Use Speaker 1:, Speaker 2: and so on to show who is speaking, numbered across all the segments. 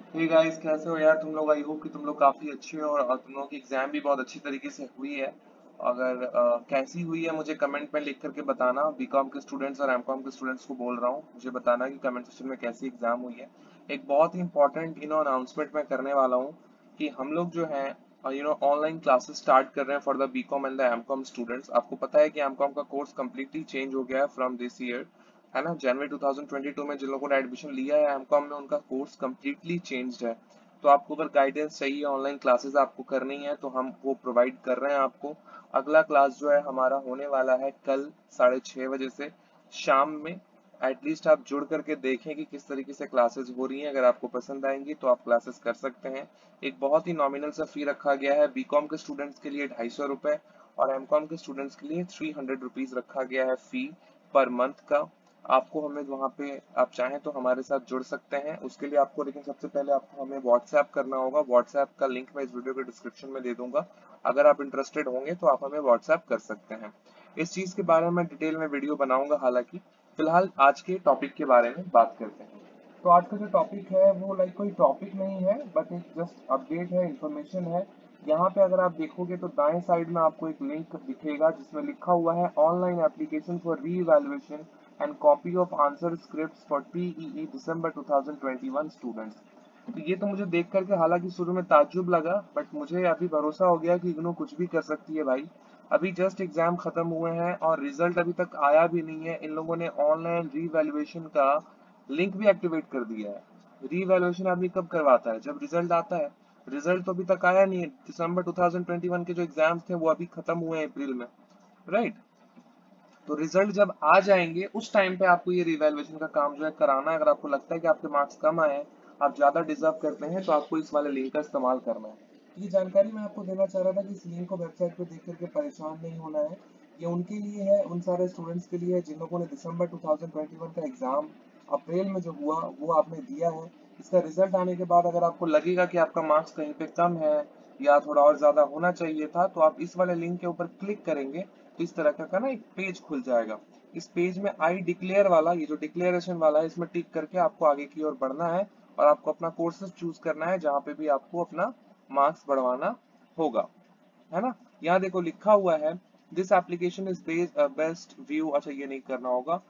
Speaker 1: Hey guys, कैसे हो यार तुम लोग। आई होप कि तुम लोग काफी अच्छे हो और तुम लोगों की एग्जाम भी बहुत अच्छी तरीके से हुई है। अगर कैसी हुई है मुझे कमेंट में लिख करके बताना। बीकॉम के स्टूडेंट्स और एमकॉम के स्टूडेंट्स को बोल रहा हूँ, मुझे बताना कि कमेंट सेक्शन में कैसी एग्जाम हुई है। एक बहुत ही इंपॉर्टेंट अनाउंसमेंट मैं करने वाला हूँ कि हम लोग जो है ऑनलाइन क्लासेस स्टार्ट कर रहे हैं for the BCom and the MCom students. आपको पता है कि एमकॉम का कोर्स कम्प्लीटली चेंज हो गया है फ्रॉम दिस ईयर, है ना। जनवरी 2022 में जिन लोगों ने एडमिशन लिया है एमकॉम में उनका कोर्स कम्प्लीटली चेंज्ड है। तो आपको अगर गाइडेंस चाहिए, ऑनलाइन क्लासेस आपको करनी है तो हम वो प्रोवाइड कर रहे हैं आपको। अगला क्लास जो है हमारा होने वाला है कल 6:30 बजे से शाम में। एटलीस्ट आप जुड़ करके देखें कि किस तरीके से क्लासेस हो रही हैं। अगर आपको पसंद आएंगी तो आप क्लासेस कर सकते हैं। एक बहुत ही नॉमिनल सा फी रखा गया है। बीकॉम के स्टूडेंट्स के लिए 250 रुपए और एमकॉम के स्टूडेंट्स के लिए 300 रुपीज रखा गया है फी पर मंथ का। आपको हमें वहाँ पे आप चाहें तो हमारे साथ जुड़ सकते हैं। उसके लिए आपको लेकिन सबसे पहले आपको हमें व्हाट्सएप करना होगा। व्हाट्सएप का लिंक मैं इस वीडियो के डिस्क्रिप्शन में दे दूंगा। अगर आप इंटरेस्टेड होंगे तो आप हमें व्हाट्सएप कर सकते हैं। इस चीज के बारे में डिटेल में वीडियो बनाऊंगा। हालांकि फिलहाल आज के टॉपिक के बारे में बात करते हैं। तो आज का जो टॉपिक है वो लाइक कोई टॉपिक नहीं है, बट एक जस्ट अपडेट है, इंफॉर्मेशन है। यहाँ पे अगर आप देखोगे तो दाएं साइड में आपको एक लिंक दिखेगा जिसमें लिखा हुआ है online application for re evaluation and copy of answer scripts for TEE December 2021 students. तो ये तो मुझे देख करके हालांकि शुरू में ताज्जुब लगा, बट मुझे अभी भरोसा हो गया कि इग्नू कुछ भी कर सकती है भाई। अभी जस्ट एग्जाम खत्म हुए हैं और रिजल्ट अभी तक आया भी नहीं है। इन लोगों ने ऑनलाइन रीवैल्यूएशन का लिंक भी एक्टिवेट कर दिया है। रीवैल्यूएशन आदमी कब करवाता है? जब रिजल्ट आता है। रिजल्ट तो अभी तक आया नहीं है। दिसंबर 2021 के जो एग्जाम्स थे वो अभी खत्म हुए हैं अप्रैल में, राइट। तो रिजल्ट जब आ जाएंगे उस टाइम पे आपको ये रिवैल्यूएशन का काम जो है कराना है। अगर आपको लगता है कि आपके मार्क्स कम आए हैं, आप ज्यादा डिजर्व करते हैं, तो आपको इस वाले लिंक का इस्तेमाल करना है। ये जानकारी मैं आपको देना चाह रहा था कि इस लिंक को वेबसाइट पे देख करके परेशान नहीं होना है। ये उनके लिए है, उन सारे स्टूडेंट्स के लिए है जिन लोगों ने दिसंबर 2021 का एग्जाम अप्रैल में जो हुआ वो आपने दिया है। इसका रिजल्ट आने के बाद अगर आपको लगेगा कि आपका मार्क्स कहीं पे कम है या थोड़ा और ज्यादा होना चाहिए था, तो आप इस वाले लिंक के ऊपर क्लिक करेंगे तो इस तरह का ना एक पेज खुल जाएगा। इस पेज में आई डिक्लेयर वाला, ये जो डिक्लेरेशन वाला है, इसमें टिक करके आपको आगे की ओर बढ़ना है और आपको अपना कोर्सेज चूज करना है जहाँ पे भी आपको अपना मार्क्स बढ़वाना होगा, है ना। यहाँ देखो लिखा हुआ है this application is best view. अच्छा, ये नहीं करना होगा।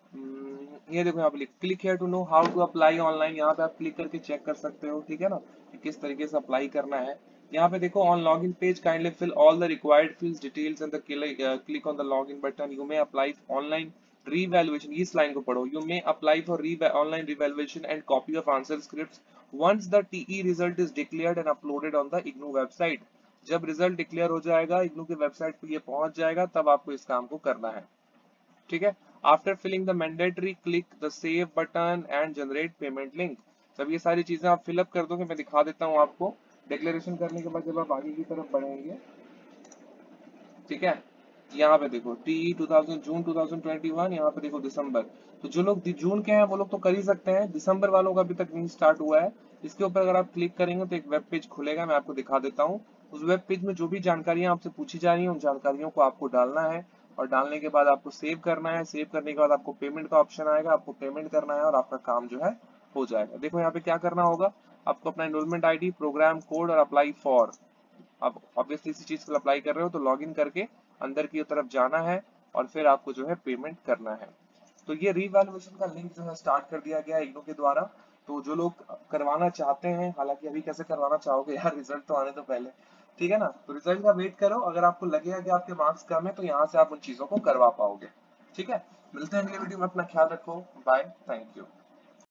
Speaker 1: ये देखो यहाँ पे click here to know how to apply online. यहाँ पे आप क्लिक करके चेक कर सकते हो, ठीक है ना, कि किस तरीके से अप्लाई करना है। यहाँ पे देखो on login page kindly fill all the required fields details and the click on the login button. You may apply online revaluation, इस लाइन को पढ़ो। You may apply for online revaluation and copy of answer scripts once the TE result is declared and uploaded on the IGNOU website. जब result declare हो जाएगा, इग्नू की website पे ये पहुंच जाएगा, तब आपको इस काम को करना है, ठीक है। After filling the mandatory click the save button and generate payment link. जब ये सारी चीजें आप फिलअप कर दोगे, मैं दिखा देता हूँ आपको। डिक्लेरेशन करने के बाद जब आप आगे की तरफ बढ़ेंगे, ठीक है, यहाँ पे देखो टी 2000 जून 2021, यहाँ पे देखो दिसंबर। तो जो लोग जून के हैं वो लोग तो कर ही सकते हैं, दिसंबर वालों का अभी तक नहीं स्टार्ट हुआ है। इसके ऊपर अगर आप क्लिक करेंगे तो एक वेब पेज खुलेगा, मैं आपको दिखा देता हूँ। उस वेब पेज में जो भी जानकारियां आपसे पूछी जा रही है उन जानकारियों को आपको डालना है और डालने के बाद आपको सेव करना है। सेव करने के बाद आपको पेमेंट का ऑप्शन आएगा, आपको पेमेंट करना है और आपका काम जो है हो जाएगा। देखो यहाँ पे क्या करना होगा, आपको अपना एनरोलमेंट आईडी, प्रोग्राम कोड और अप्लाई फॉर, आप ऑब्वियसली इसी चीज को अप्लाई कर रहे हो तो लॉग इन करके अंदर की तरफ जाना है और फिर आपको जो है पेमेंट करना है। तो ये रीवैल्यूएशन का लिंक जो है स्टार्ट कर दिया गया है इग्नू के द्वारा। तो जो लोग करवाना चाहते हैं, हालांकि अभी कैसे करवाना चाहोगे यार, रिजल्ट तो आने तो पहले, ठीक है ना। तो रिजल्ट का वेट करो, अगर आपको लगेगा कि आपके मार्क्स कम है तो यहाँ से आप उन चीजों को करवा पाओगे, ठीक है। मिलते हैं अगले वीडियो में, अपना ख्याल रखो, बाय, थैंक यू।